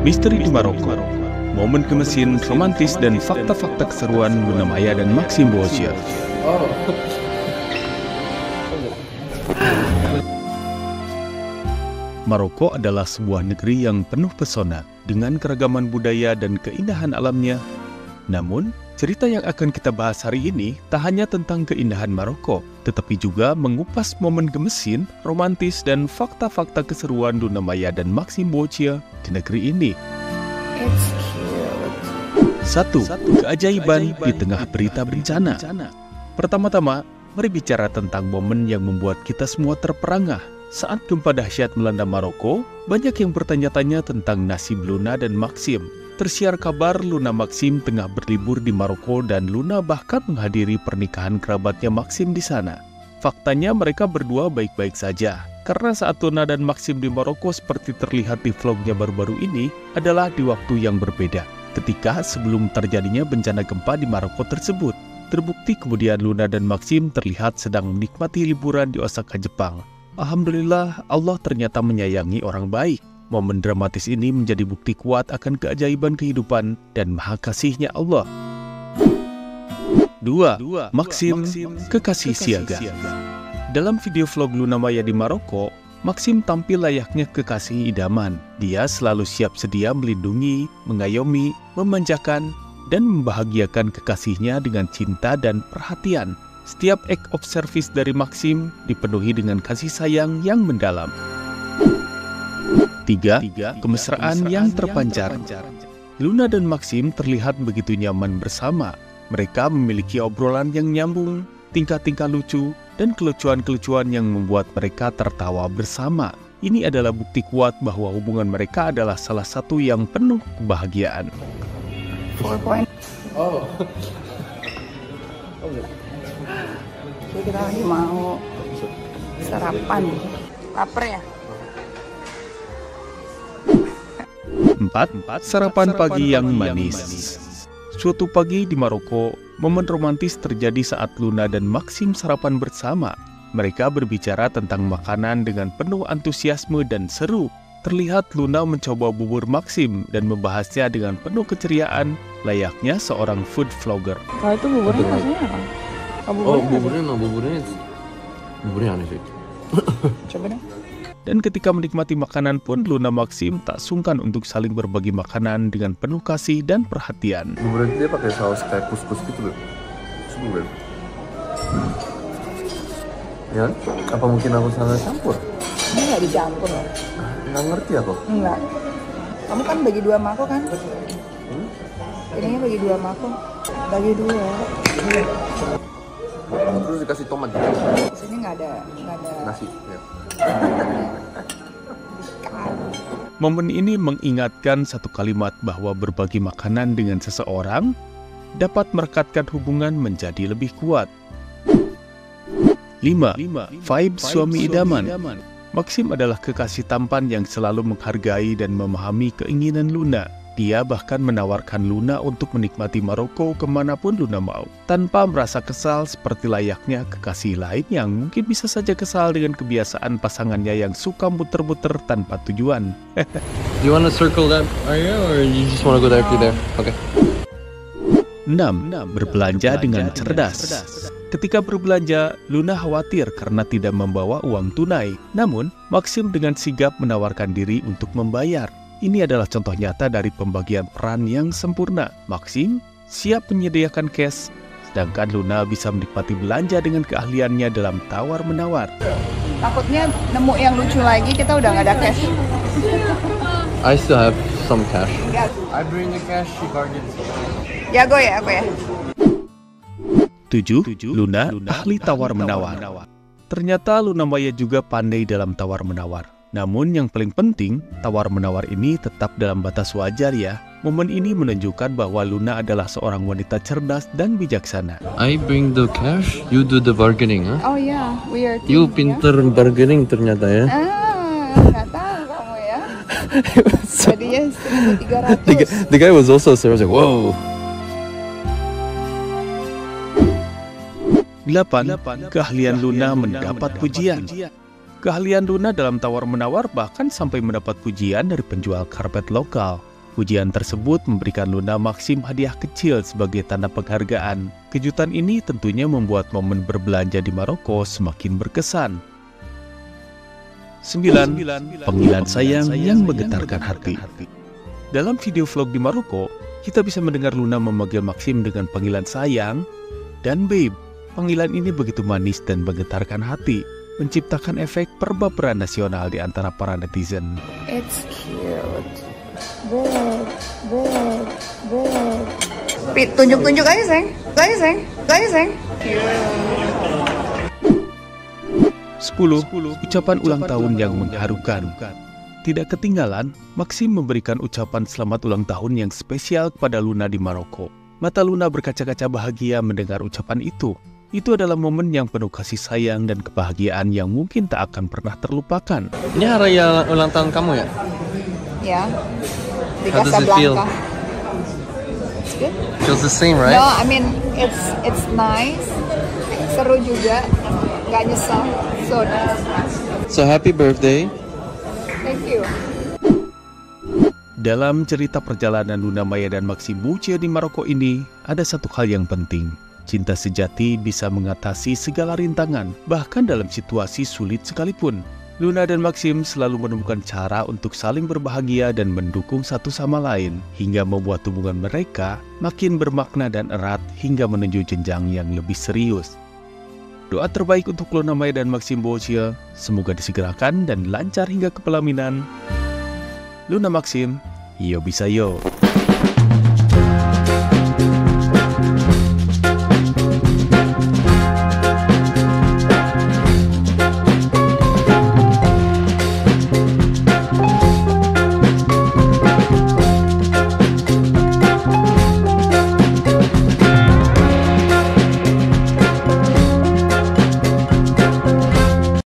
Misteri di Maroko, momen kemesin, romantis, dan fakta-fakta keseruan Luna Maya dan Maxime Bozier. Maroko adalah sebuah negeri yang penuh pesona dengan keragaman budaya dan keindahan alamnya. Namun, cerita yang akan kita bahas hari ini tak hanya tentang keindahan Maroko, tetapi juga mengupas momen gemesin, romantis, dan fakta-fakta keseruan Luna Maya dan Maxime Bozier di negeri ini. 1. Keajaiban di tengah berita bencana. Pertama-tama, mari bicara tentang momen yang membuat kita semua terperangah. Saat gempa dahsyat melanda Maroko, banyak yang bertanya-tanya tentang nasib Luna dan Maxime. Tersiar kabar Luna Maxime tengah berlibur di Maroko dan Luna bahkan menghadiri pernikahan kerabatnya Maxime di sana. Faktanya mereka berdua baik-baik saja, karena saat Luna dan Maxime di Maroko seperti terlihat di vlognya baru-baru ini adalah di waktu yang berbeda, ketika sebelum terjadinya bencana gempa di Maroko tersebut. Terbukti kemudian Luna dan Maxime terlihat sedang menikmati liburan di Osaka, Jepang. Alhamdulillah, Allah ternyata menyayangi orang baik. Momen dramatis ini menjadi bukti kuat akan keajaiban kehidupan dan maha kasihnya Allah. 2. Maxime, kekasih siaga. Dalam video vlog Luna Maya di Maroko, Maxime tampil layaknya kekasih idaman. Dia selalu siap sedia melindungi, mengayomi, memanjakan, dan membahagiakan kekasihnya dengan cinta dan perhatian. Setiap act of service dari Maxime dipenuhi dengan kasih sayang yang mendalam. 3. Kemesraan yang terpancar. Luna dan Maxime terlihat begitu nyaman bersama. Mereka memiliki obrolan yang nyambung, tingkah-tingkah lucu, dan kelucuan-kelucuan yang membuat mereka tertawa bersama. Ini adalah bukti kuat bahwa hubungan mereka adalah salah satu yang penuh kebahagiaan. 4 kita lagi mau sarapan. Lapar ya? 4. Sarapan pagi yang manis. Suatu pagi di Maroko, momen romantis terjadi saat Luna dan Maxime sarapan bersama. Mereka berbicara tentang makanan dengan penuh antusiasme dan seru. Terlihat Luna mencoba bubur Maxime dan membahasnya dengan penuh keceriaan, layaknya seorang food vlogger. Kalau itu buburnya maksudnya apa? buburnya aneh sih. Coba deh. Dan ketika menikmati makanan pun, Luna Maxime tak sungkan untuk saling berbagi makanan dengan penuh kasih dan perhatian. Buburnya dia pakai saus kayak kuskus gitu loh. Bubur. Ya, apa mungkin aku salah campur? Ini nggak dicampur loh. Nggak ngerti aku. Enggak. Kamu kan bagi 2 sama aku kan? Ininya bagi 2 sama aku. Bagi 2. Terus dikasih tomat gitu. Di sini nggak ada Nasi. Ya. Momen ini mengingatkan satu kalimat bahwa berbagi makanan dengan seseorang dapat merekatkan hubungan menjadi lebih kuat. 5. Vibe suami idaman. Maxime adalah kekasih tampan yang selalu menghargai dan memahami keinginan Luna. Dia bahkan menawarkan Luna untuk menikmati Maroko kemanapun Luna mau, tanpa merasa kesal seperti layaknya kekasih lain yang mungkin bisa saja kesal dengan kebiasaan pasangannya yang suka muter-muter tanpa tujuan. Do you want to circle that area or you just want to go there if you're there? Okay. 6. Berbelanja dengan cerdas. Ketika berbelanja, Luna khawatir karena tidak membawa uang tunai. Namun, Maxime dengan sigap menawarkan diri untuk membayar. Ini adalah contoh nyata dari pembagian peran yang sempurna. Maxime siap menyediakan cash, sedangkan Luna bisa menikmati belanja dengan keahliannya dalam tawar-menawar. Takutnya nemu yang lucu lagi, kita udah nggak ada cash. I still have some cash. Enggak. I bring the cash, she bargains. Jago ya aku ya? 7. Luna ahli tawar-menawar. Ternyata Luna Maya juga pandai dalam tawar-menawar. Namun yang paling penting, tawar-menawar ini tetap dalam batas wajar ya. Momen ini menunjukkan bahwa Luna adalah seorang wanita cerdas dan bijaksana. I bring the cash, you do the bargaining, huh? Oh ya, we are team, You pinter bargaining ternyata ya. Nggak tahu kamu ya. Jadinya 1.300. The guy was also serious, like, whoa. 8. Keahlian Luna mendapat pujian. Keahlian Luna dalam tawar-menawar bahkan sampai mendapat pujian dari penjual karpet lokal. Pujian tersebut memberikan Luna Maxim hadiah kecil sebagai tanda penghargaan. Kejutan ini tentunya membuat momen berbelanja di Maroko semakin berkesan. 9. Panggilan sayang yang menggetarkan hati. Dalam video vlog di Maroko, kita bisa mendengar Luna memanggil Maxim dengan panggilan sayang dan babe. Panggilan ini begitu manis dan menggetarkan hati, menciptakan efek perbaperan nasional di antara para netizen. It's cute. Babe. Tunjuk-tunjuk aja, sayang. Sayang. 10. Ucapan ulang tahun yang mengharukan. Tidak ketinggalan, Maxim memberikan ucapan selamat ulang tahun yang spesial kepada Luna di Maroko. Mata Luna berkaca-kaca bahagia mendengar ucapan itu. Itu adalah momen yang penuh kasih sayang dan kebahagiaan yang mungkin tak akan pernah terlupakan. Ini hari ulang tahun kamu ya? Ya. Di How does it feel? Casablanca. It's good. Feels the same, right? No, I mean it's nice. Seru juga. Gak nyesel. So nice. So happy birthday. Thank you. Dalam cerita perjalanan Luna Maya dan Maxim Boucher di Maroko ini, ada satu hal yang penting. Cinta sejati bisa mengatasi segala rintangan, bahkan dalam situasi sulit sekalipun. Luna dan Maxim selalu menemukan cara untuk saling berbahagia dan mendukung satu sama lain, hingga membuat hubungan mereka makin bermakna dan erat hingga menuju jenjang yang lebih serius. Doa terbaik untuk Luna Maya dan Maxim Boucher, semoga disegerakan dan lancar hingga ke pelaminan. Luna Maxim, yo bisa yo.